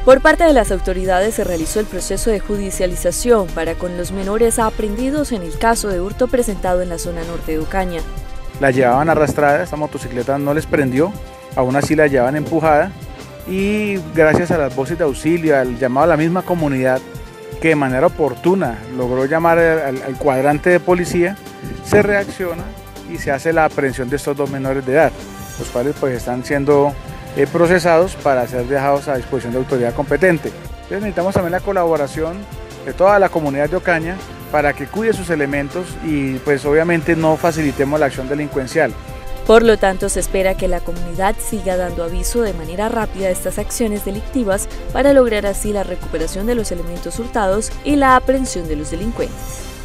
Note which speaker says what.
Speaker 1: Por parte de las autoridades se realizó el proceso de judicialización para con los menores aprehendidos en el caso de hurto presentado en la zona norte de Ocaña.
Speaker 2: La llevaban arrastrada, esta motocicleta no les prendió, aún así la llevaban empujada y gracias a las voces de auxilio, al llamado a la misma comunidad que de manera oportuna logró llamar al cuadrante de policía, se reacciona y se hace la aprehensión de estos dos menores de edad, los cuales pues están siendo procesados para ser dejados a disposición de autoridad competente. Entonces necesitamos también la colaboración de toda la comunidad de Ocaña para que cuide sus elementos y pues obviamente no facilitemos la acción delincuencial.
Speaker 1: Por lo tanto, se espera que la comunidad siga dando aviso de manera rápida a estas acciones delictivas para lograr así la recuperación de los elementos hurtados y la aprehensión de los delincuentes.